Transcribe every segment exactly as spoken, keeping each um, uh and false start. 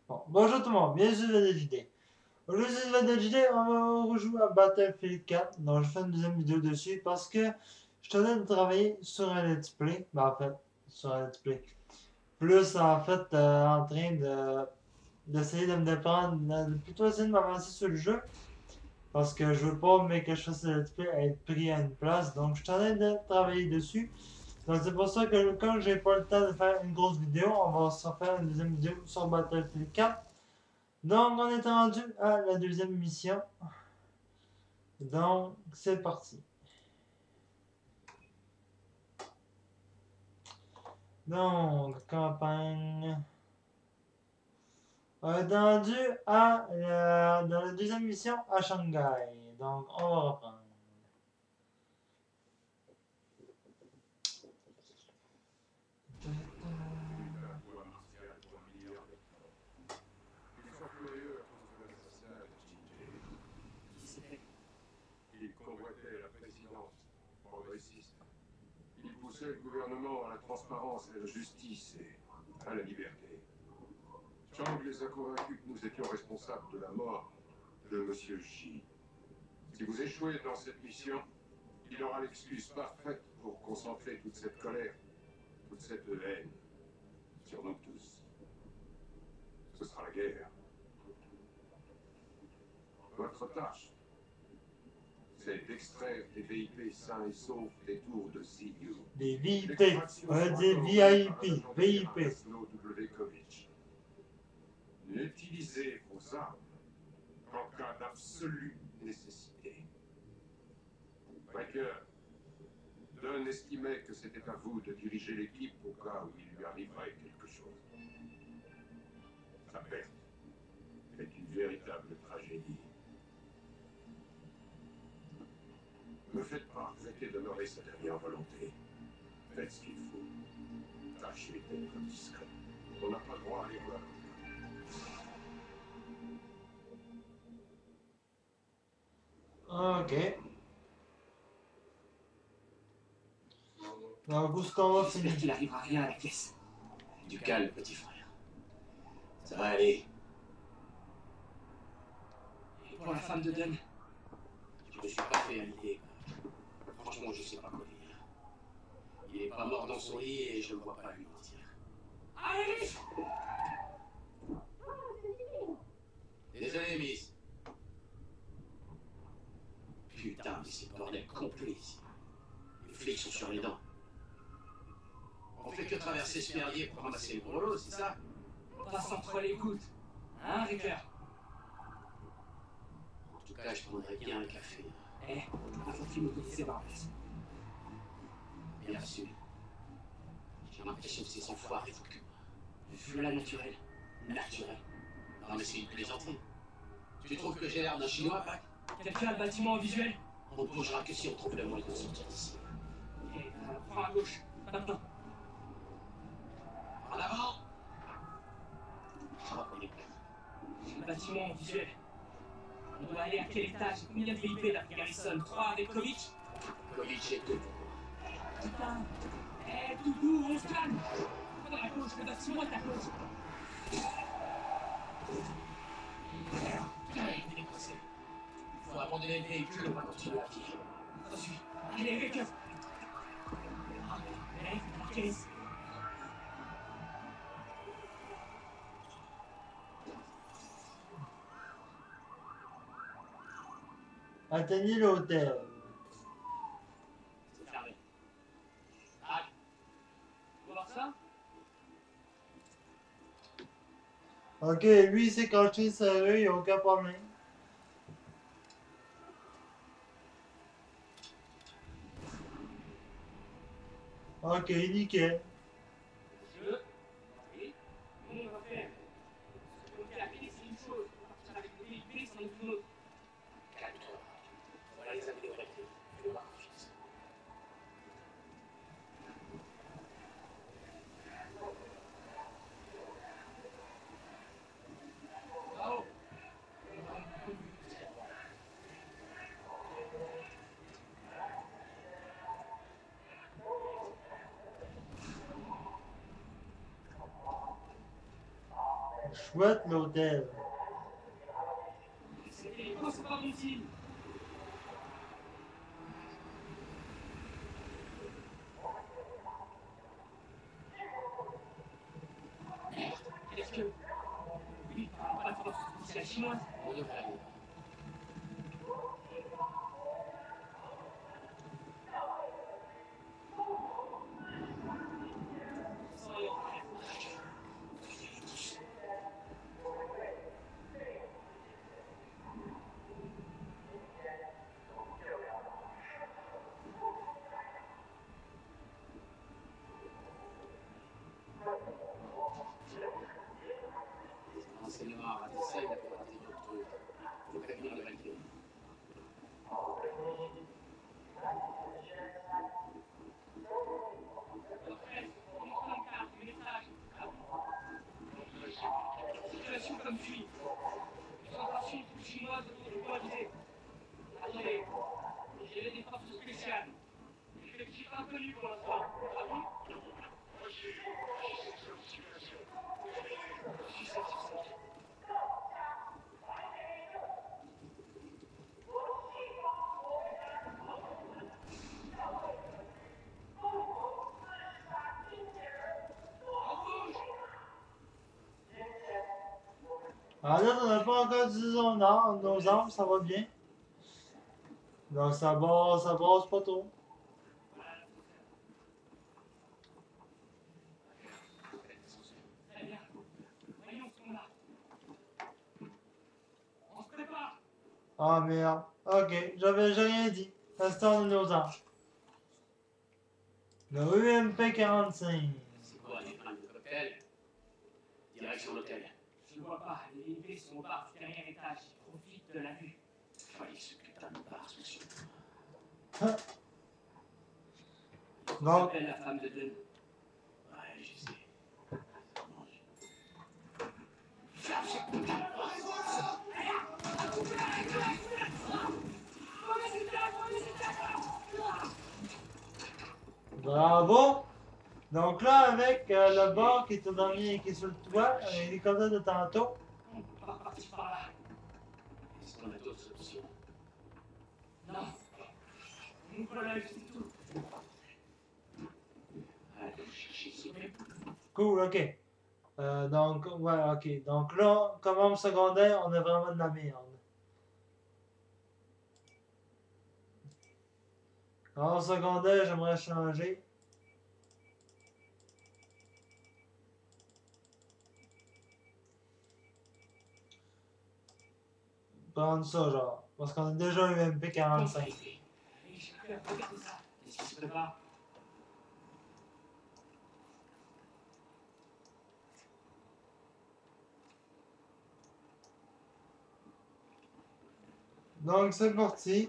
Bon, bonjour tout le monde, bienvenue sur la J D. Aujourd'hui sur la J D, on va rejouer à Battlefield quatre. Donc je fais une deuxième vidéo dessus parce que je suis en train de travailler sur un let's play. Ben en fait, sur un let's play. Plus en fait euh, en train de d'essayer de me défendre, de plutôt essayer de m'avancer sur le jeu. Parce que je veux pas, mais que je fasse le let's play, être pris à une place. Donc je suis en train de travailler dessus. Donc c'est pour ça que quand j'ai pas le temps de faire une grosse vidéo, on va se refaire une deuxième vidéo sur Battlefield quatre. Donc, on est rendu à la deuxième mission. Donc, c'est parti. Donc, campagne. On est rendu à la, dans la deuxième mission à Shanghai. Donc, on va reprendre. La loi martiale pour un milliard de morts. Ils sont furieux à cause de l'assassinat de Jinjay. Qui c'était? Ils convoitaient la présidence progressiste. Ils poussaient le gouvernement à la transparence et à la justice et à la liberté. Chang les a convaincus que nous étions responsables de la mort de Monsieur Xi. Si vous échouez dans cette mission, il aura l'excuse parfaite pour concentrer toute cette colère, toute cette haine sur nous tous. Ce sera la guerre. Votre tâche, c'est d'extraire des V I P sains et saufs des tours de Siyu. Des V I P. On va dire V I P. V I P. N'utilisez vos armes qu'en cas d'absolue nécessité. Vainqueur, Dunn estimait que c'était à vous de diriger l'équipe au cas où il lui arriverait quelque chose. Sa perte est une véritable tragédie. Ne faites pas regretter d'honorer sa dernière volonté. Faites ce qu'il faut. Tâchez d'être discret. On n'a pas droit à l'erreur. Ok. Donc, où est-ce qu'on va J'espère finir? qu'il arrivera rien à la caisse. Du calme, petit frère. Ça va aller. Et pour la femme de Dunn, je me suis pas fait à l'idée. Franchement, je sais pas quoi dire. Il est pas mort dans son lit et je le vois pas lui mentir. Allez! Désolé, Miss. Putain, mais c'est le bordel complet ici. Les flics sont sur les dents. On fait que traverser ce merdier pour ramasser le gros lot, c'est ça? On passe entre les gouttes. Hein, Ricker? En tout cas, je prendrais bien un café. Eh, ma fille me connaissait par place. Bien sûr. J'ai l'impression que ces enfoirés foutent que moi. Vu la naturelle. Naturelle. Non mais c'est une plaisanterie. Tu trouves que j'ai l'air d'un chinois, Pac? Quelqu'un a le bâtiment en visuel? On ne bougera que si on trouve le moyen de sortir d'ici. Eh, euh, prends à gauche. Maintenant. En avant! Je crois qu'on est prêt. Le bâtiment en visuel. On doit aller à quel étage? Combien de V I P d'après Garrison? trois avec Kovic? Kovic est deux. Putain! Eh, Doudou, on se calme! Prends à gauche, le bâtiment est à gauche. Putain, il est décoincé. Il faut abandonner le véhicule, on va continuer à pied. Reçu. Allez, Ricker! Allez, la caisse. Atteignez l'hôtel. C'est fermé. Allez. Tu veux voir ça? Ok, lui il s'est caché sérieux, il n'y a aucun problème. Ok, nickel. Je. Oui. Nous, on va faire. Ce qu'on fait à pied, c'est une chose. Partir avec le V I P, c'en est une autre. Calme-toi. On va les améliorer. Fais-moi confiance. Bravo. Chouette l'hôtel. Cet hélico, c'est pas utile. Merde, qu'est-ce que... Oui, pas de force spéciale chinoise. On devrait aller. C'est noir, à ça, il a fait rater d'autres trucs. Faut prévenir le Valkyrie. Situation comme suit. Concentration chinoise autour du point d'idée. Attendez, j'ai des forces spéciales. Effectif inconnu pour l'instant. Ah oui? Je suis sept sur sept. Ah là, on n'a pas encore utilisé nos armes, nos armes, ça va bien. Donc ça brasse, ça brasse pas trop. Très bien. Voyons ce qu'on a. On se prépare. Ah merde. Ok, j'avais j'ai rien dit. Restons de nos armes. Le U M P quarante-cinq. C'est quoi, des fringues de cocktail? Direction l'hôtel. Je vois pas. Les I P sont au bar du dernier étage. Ils profitent de la vue. Fallait ce putain de bar, c'est sûr. Hein? On Non. s'appelle la femme de Dunn. Ouais, je sais. Ferme ce putain de bar. Bravo! Donc là, avec euh, le bar qui est au dernier, qui est sur le toit, un hélicoptère de tantôt. On peut pas partir par là. Est-ce qu'on a d'autres options? Non. On ouvre l'œil, c'est tout. Allez, chercher ce mec. Cool, ok. Euh, donc, ouais, ok. Donc là, comme homme secondaire, on a vraiment de la merde. En secondaire, j'aimerais changer. Prendre ça, genre. Parce qu'on a déjà eu M P quarante-cinq. Hey, chef, regardez ça. Qu'est-ce qui se prépare? Donc, c'est parti.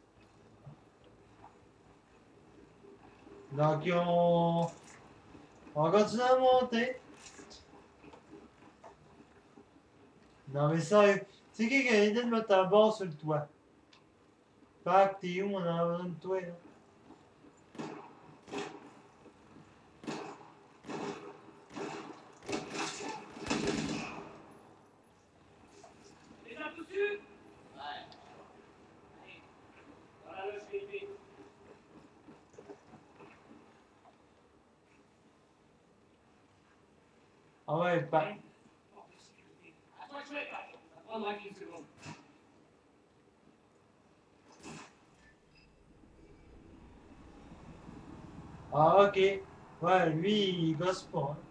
Donc, ils ont... On va continuer à monter. Non mais sérieux, c'est qui qui a l'idée de mettre un bord sur le toit? Pac, t'es où? On a besoin de toi, là. Les uns dessus? Ouais. Allez, dans la loge V I P. Ah ouais, Pac. Porte de sécurité. À toi de jouer, Pac. Ça prendra qu'une seconde. Ah ok. Ouais, lui, il gosse pas. Hein.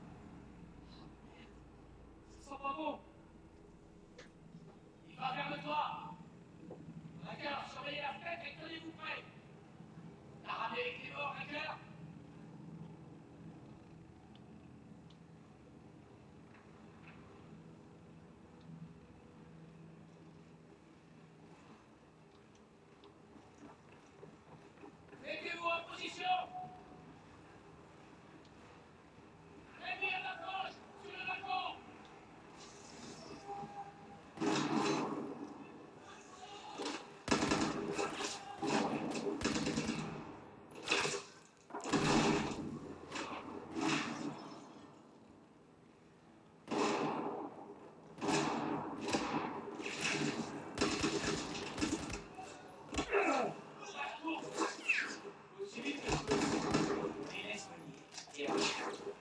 Ça sent pas bon. Il va vers le toit. Hacker, surveillez la fenêtre et tenez-vous prêts. T'as ramené les clés morts, Hacker? Mettez-vous en position. Rémi à l'approche, sur le balcon. Aussi vite que je peux. Et laisse-moi lier. Et après.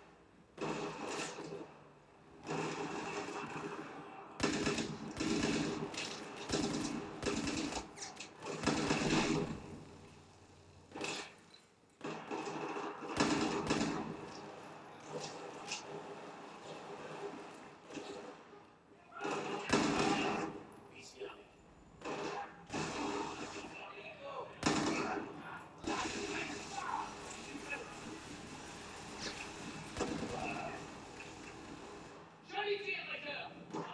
Joli tir, Hacker.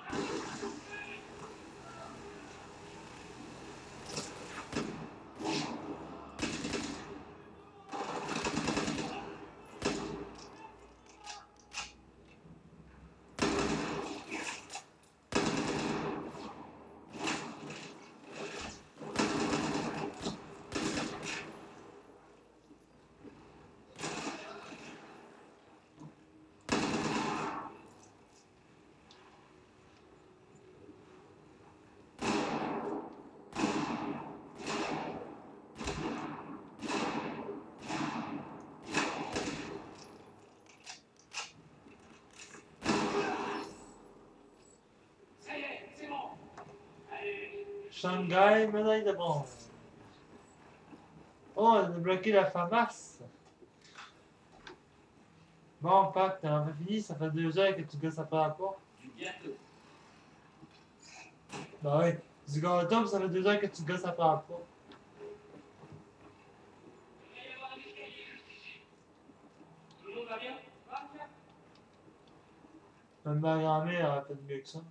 Ça y est, c'est bon. Allez. Shanghai, médaille de bronze. Oh, on a débloqué la FAMAS. Bon, Pac, t'as enfin fini, ça fait deux heures que tu gosses après la porte. Du gâteau. Bah oui, du gâteau, ça fait deux heures que tu gosses après la porte. Il va y avoir un escalier juste ici. Tout le monde va bien? Va, viens. Même ma grand-mère aurait fait mieux que ça.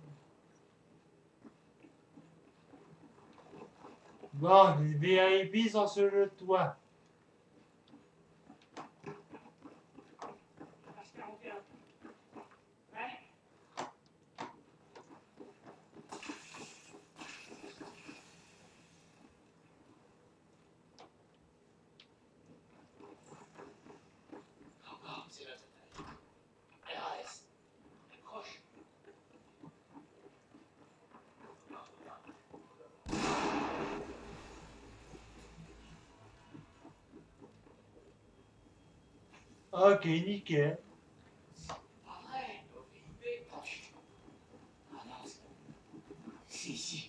Bon, les V I P sont sur le toit. Passe quarante et un. Ouais? Encore, c'est notre taille. R S. Accroche. Ok, nickel. Pas vrai, nos V I P proches. Ah non, c'est... Si, si.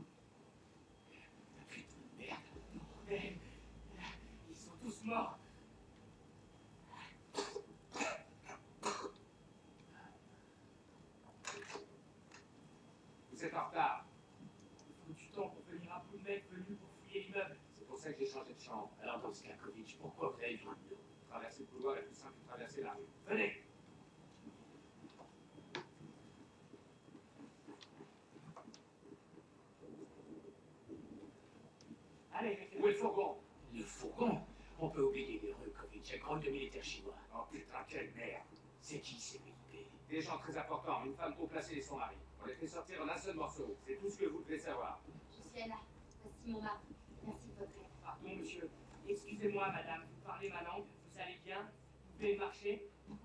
Putain de merde. Mais... Ils sont tous morts. Vous êtes en retard. Il faut du temps pour venir un peu de mecs venus pour fouiller l'immeuble. C'est pour ça que j'ai changé de chambre. Alors dans ce cas, Kovic, pourquoi vous avez besoin de nous? Traverser le couloir est plus simple que traverser la rue. Venez. Allez, où est le fourgon? Le fourgon? On peut oublier les rues, Kovic. Checkpoint de militaires chinois. Oh putain, quelle merde. C'est qui ces V I P? Des gens très importants, une femme haut placée et son mari. On les fait sortir en un seul morceau. C'est tout ce que vous devez savoir. Je suis Anna. Voici mon mari. Merci de votre aide. Pardon, monsieur. Excusez-moi, madame. Vous parlez ma langue. Vous allez bien? Vous pouvez marcher?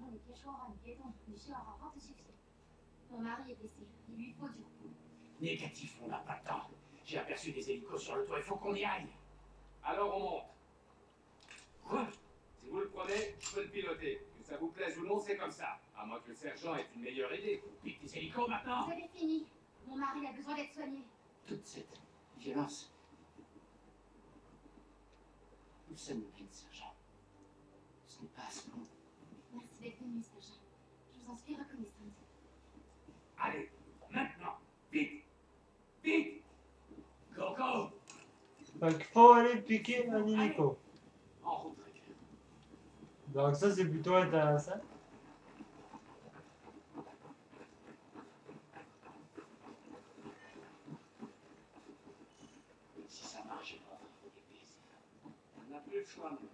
Mon mari est blessé. Il lui faut du repos. Négatif, on n'a pas le temps. J'ai aperçu des hélicos sur le toit, il faut qu'on y aille. Alors on monte. Quoi? Si vous le prenez, je peux le piloter. Que ça vous plaise ou non, c'est comme ça. À moins que le sergent ait une meilleure idée. Pique des hélicos maintenant. Vous avez fini. Mon mari a besoin d'être soigné. Toute cette violence. Nous sommes vite, sergent. Ce n'est pas à ce moment. Merci d'être venu, sergent. Je vous en suis reconnaissante. Allez, maintenant, vite, vite, go go. Fait qu'il faut aller piquer un hélico. En route, Rick. Donc ça, c'est plutôt intéressant. Si ça marche pas, il est baisé. On n'a plus le choix, maintenant.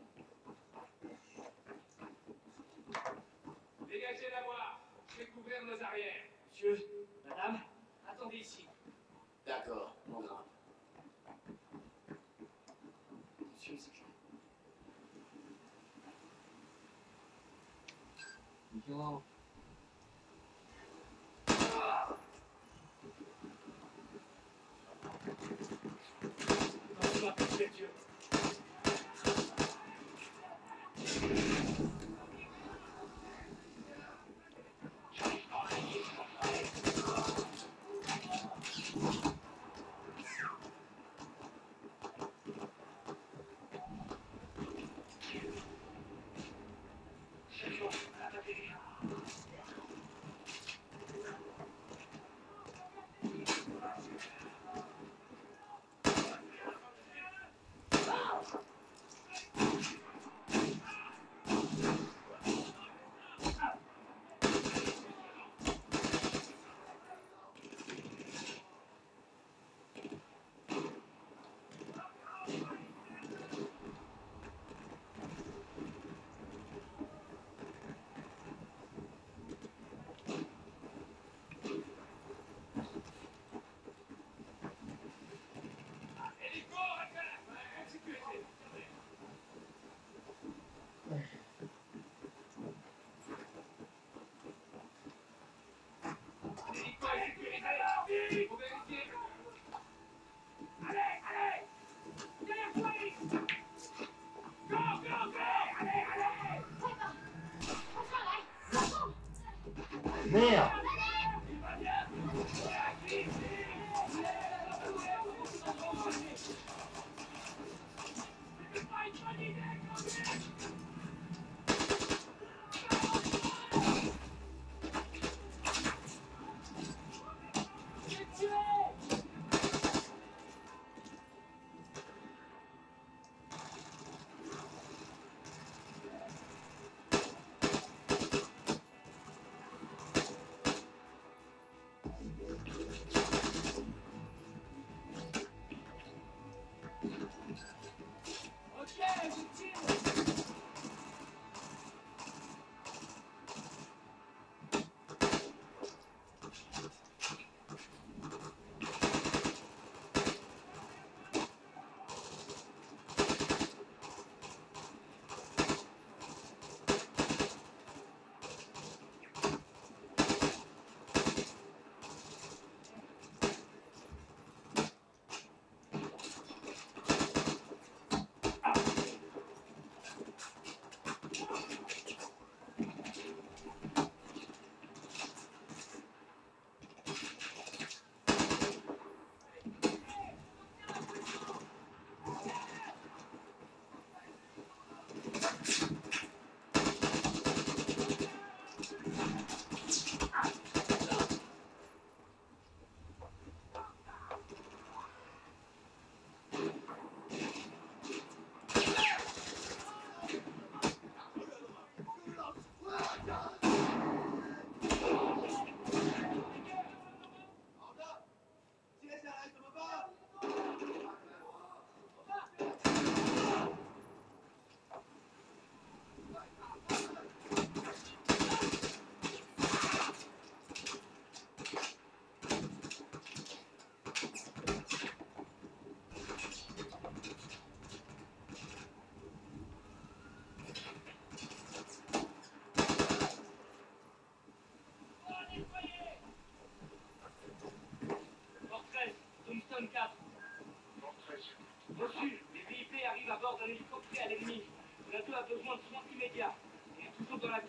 Dégagez la voie. Je vais couvrir nos arrières. Monsieur, madame, attendez ici. D'accord, mon grand. Monsieur le sergent. Yo. Attention à toucher Dieu. Merde!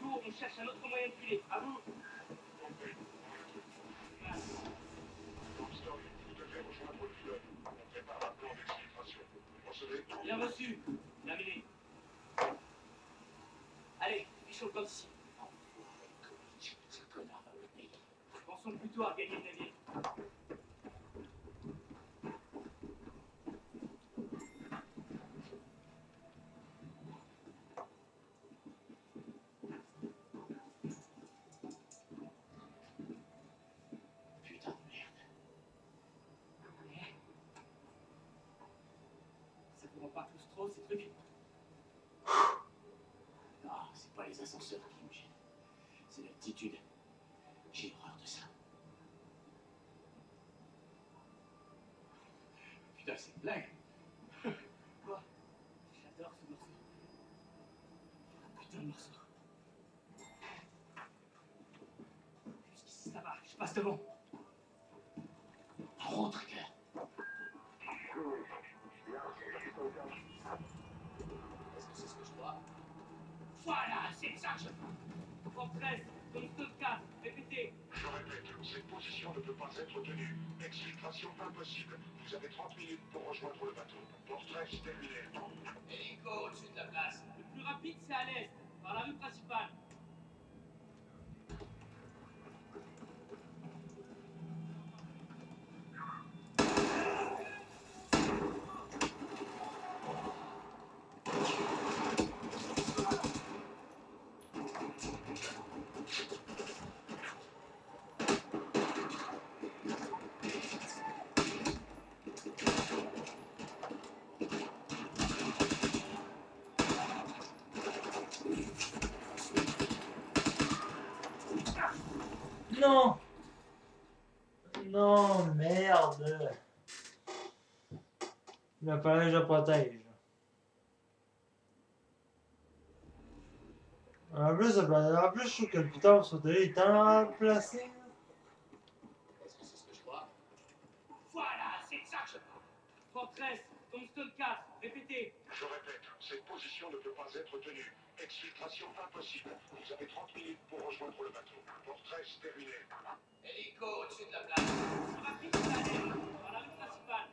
retour, on cherche un autre moyen de filer. À vous. Bien reçu. Terminé. Allez, fichons le camp d'ici. Pensons plutôt à gagner le navire. Putain de merde. Ça vous rend pas tous trop ces trucs? Non, c'est pas les ascenseurs qui me gênent. C'est l'altitude. J'ai horreur de ça. Putain, c'est une blague. Quoi? J'adore ce morceau. Putain de morceau. Jusqu'ici ça va, je passe devant. En route, Trigger. Est-ce que c'est ce que je vois? Voilà, c'est ça que je veux. Camp treize, Tombstone quatre, répétez. Je répète, cette position ne peut pas être tenue. Exfiltration impossible. Vous avez trente minutes pour rejoindre le bateau. Portrait terminé. Hélico au-dessus de la place. Le plus rapide, c'est à l'est, par la rue principale. Non! Non, merde! Il fallait que je protège. En plus, en plus, je trouve que le bouton sur télé est tellement placé. Est-ce que c'est ce que je vois? Voilà, c'est ça que je veux. Camp treize, Tombstone quatre, répétez. Je répète, cette position ne peut pas être tenue. Exfiltration impossible. Vous avez trente minutes pour rejoindre le bateau. Portrait terminé. Hélico au-dessus de la place. Le plus rapide, c'est à l'est, par la rue principale.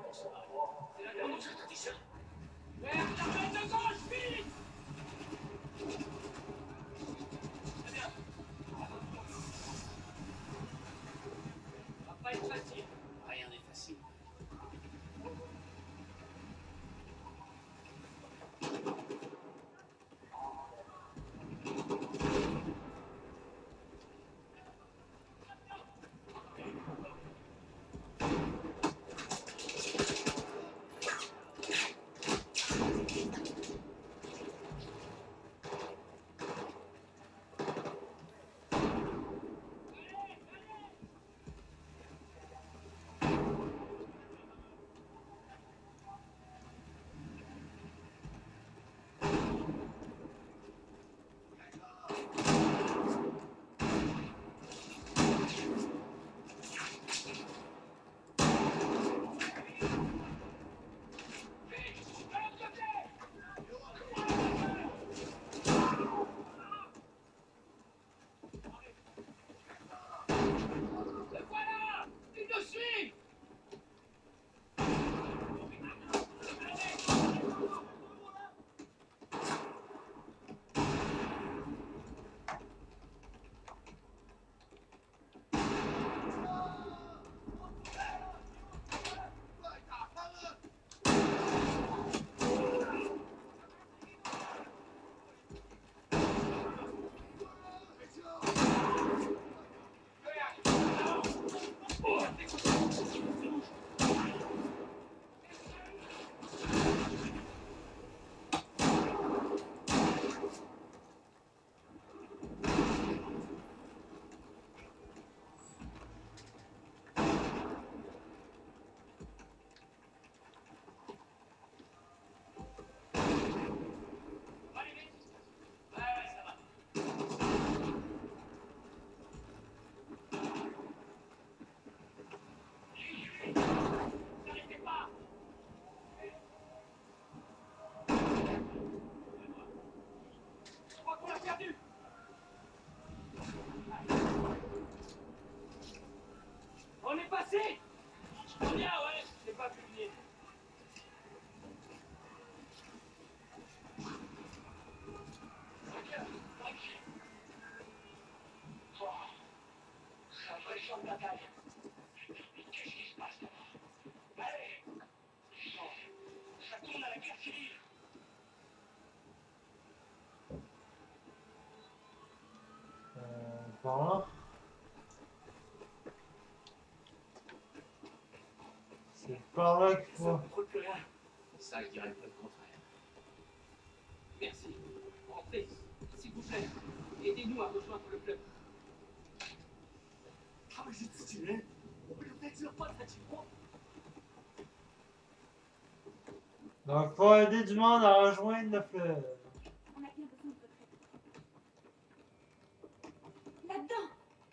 C'est la dernière chose que ça. Merde, la main de gauche, vite! Très bien. Ça va pas être facile. Rien n'est facile. On est passé! Je bien, ouais, j'ai pas pu venir. C'est un vrai champ de bataille. Qu'est-ce qui se passe là-bas? Allez! Ça tourne à la guerre civile. Euh, par là. C'est par là qu'il Ça faut. ne contrôle plus rien. Ça, je dirais pas le contraire. Merci. Entrez, s'il vous plaît. Aidez-nous à rejoindre le club. Ah, mais j'ai tué. Vous êtes sur pas pratiquement. Donc, faut aider du monde à rejoindre le fleuve. On a bien besoin de votre aide. Là-dedans!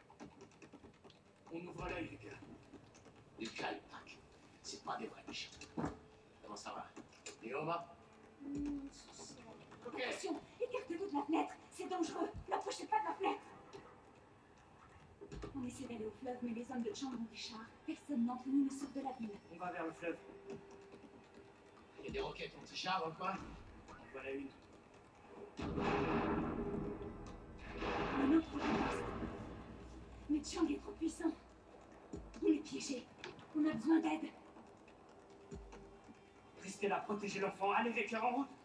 On ouvre l'œil, les gars. Du calme, Tac. C'est pas des vrais méchants. Comment ça va? Et Oma? Mmh, souci. Ok. Attention, écartez-vous de la fenêtre. C'est dangereux. N'approchez pas de la fenêtre. On essaie d'aller au fleuve, mais les hommes de Chang ont des chars. Personne d'entre nous ne sort de la ville. On va vers le fleuve. Il y a des roquettes anti-chars dans le coin? En voilà une. Le nôtre reste. Mais Chang est trop puissant. On est piégé. On a besoin d'aide. Restez là, protégez l'enfant. Allez, Ricker, en route.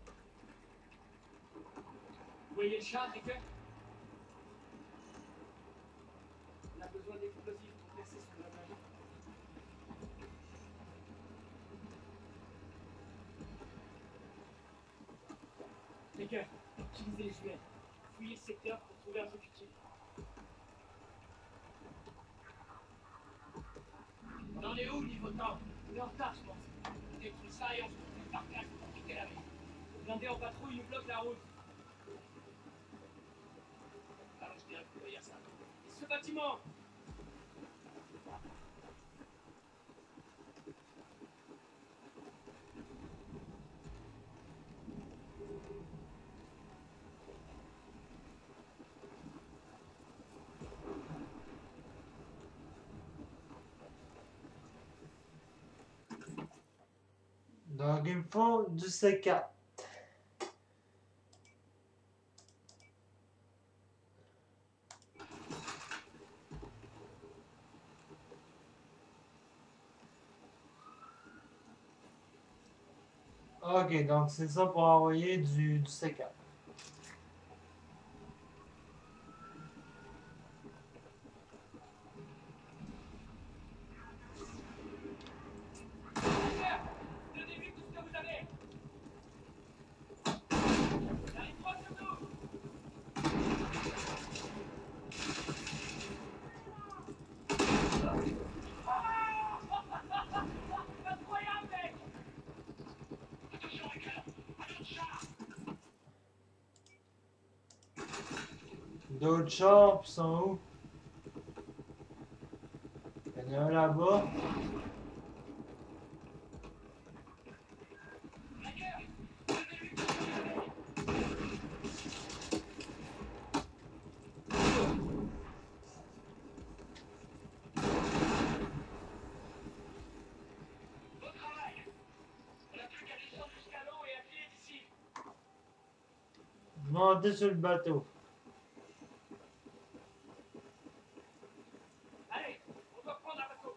Vous voyez le char, Ricker? On a besoin d'explosifs pour percer sous la main. Ricker, utilisez les jumelles. Fouillez le secteur pour trouver un truc utile. On en est où, niveau temps? On est en retard, je pense. On détruit ça et on se retrouve par place pour quitter la ville. Le blindé en patrouille nous bloque la route. Alors, je dirais qu'il y a ça. Et ce bâtiment! Donc, il me faut du C quatre. Ok, donc c'est ça pour envoyer du, du C quatre. Donnez-lui tout ce que vous avez. J'arrive proche de nous. Incroyable, mec. Attention, Ricker. Un autre char. D'autres chars, puis sont où? Il y en a un là-bas. Ricker, donnez-lui tout ce que vous avez. Bon travail. On n'a plus qu'à descendre jusqu'à l'eau et à filer d'ici. Montez sur le bateau. Allez, on doit prendre un bateau.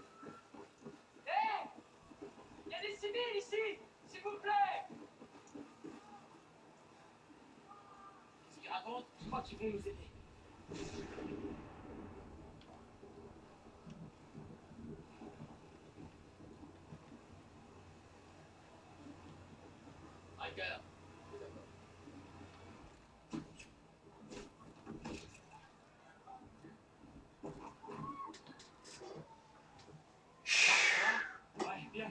Hé! Il y a des civils ici! S'il vous plaît! Qu'est-ce qu'ils racontent? Je crois qu'ils vont nous aider. Riker. Ouais, bien.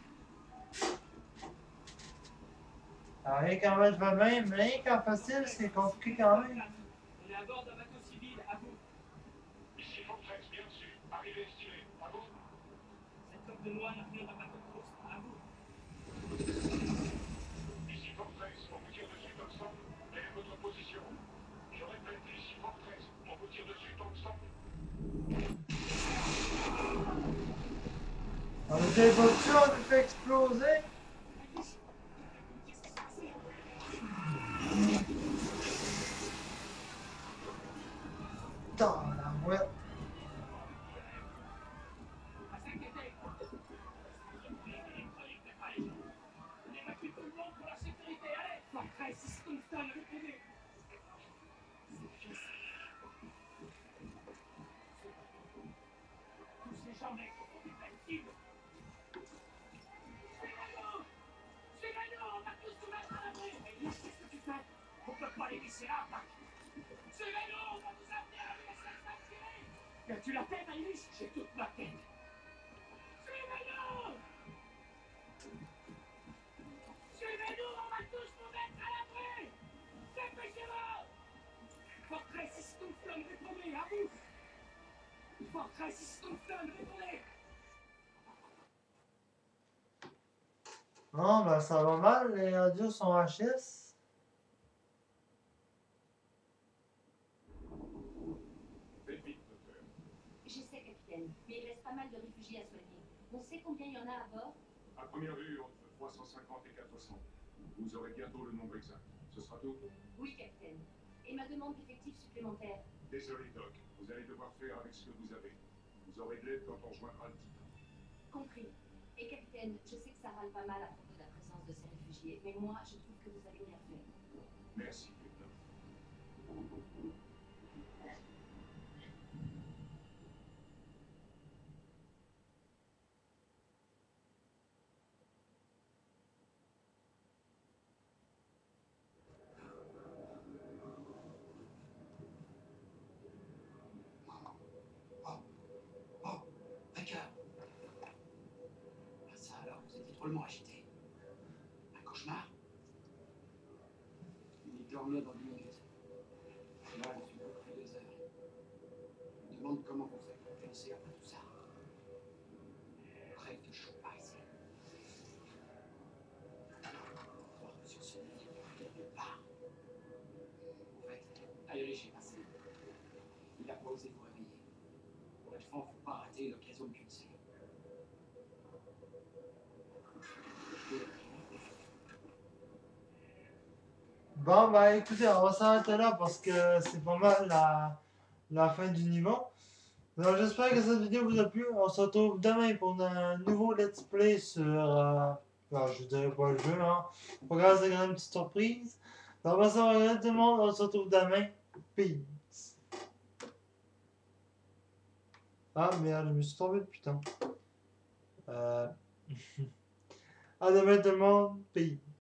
Alors, rien qu'en mettre va bien, mais rien qu'en facile, c'est compliqué quand même. On est à bord d'un bateau civil, à vous. Ici Fortress, bien sûr. Arrivez estimé. À vous. Cette coque de noix n'a rien d'un bateau de course, à vous. Ici Fortress, on vous tire dessus Thompson. Quelle est votre position? Je répète, ici Fortress, on vous tire dessus Thompson. On était pas dessus, on nous fait exploser. Qu'est-ce qui s'est passé? Dans la mouette. À s'inquiéter. On évacue tout le monde pour la sécurité, allez! Fortress, Stoneton, répondez! Tous ces gens, mec, sont des bêtises! Suivez-nous! Suivez-nous, on va tous nous mettre à l'abri! Mais Lich, qu'est-ce que tu fais? On peut pas les laisser là, Pac! Suivez-nous, on va vous amener à l'U S S Valkyrie! Qu'as-tu la tête, Ilish? J'ai toute ma tête! Suivez-nous! Suivez-nous, on va tous nous mettre à l'abri! Dépêchez-vous! Fortress, Stoneton, répondez, à vous! Fortress, Stoneton, répondez! Bon, ben ça va mal, les radios sont H S. Faites vite, docteur. J'essaie, capitaine, mais il reste pas mal de réfugiés à soigner. On sait combien il y en a à bord? À première vue, entre trois cent cinquante et quatre cents. Vous aurez bientôt le nombre exact. Ce sera tout? Oui, capitaine. Et ma demande d'effectifs supplémentaires? Désolé, Doc. Vous allez devoir faire avec ce que vous avez. Vous aurez de l'aide quand on rejoindra le Titan. Compris. Et capitaine, je sais que ça râle pas mal à propos de la présence de ces réfugiés, mais moi, je trouve que vous allez bien faire. Merci, lieutenant. Oh, Riker. Ah, ça alors, vous étiez drôlement agité. Un cauchemar? Il est dormir dans dix minutes. Là, je suis depuis deux heures. Je me demande comment vous faites pour penser après tout ça. Rêve de chaud par ici. Voir que sur ce lit, il y a nulle part. En fait, allez, j'ai passé. Il a pas osé vous réveiller. Pour être franc, faut pas rater l'occasion de cultiver. Je peux Bon, bah écoutez, on va s'arrêter là parce que c'est pas mal la, la fin du niveau. Donc j'espère que cette vidéo vous a plu. On se retrouve demain pour un nouveau let's play sur... Euh... Non, je dirais pas le jeu, hein. Pour regarder, c'est quand même une petite surprise. Donc on va se regarder tout le monde. On se retrouve demain. Peace. Ah merde, je me suis tombé, putain. Euh... à demain tout le monde. Peace.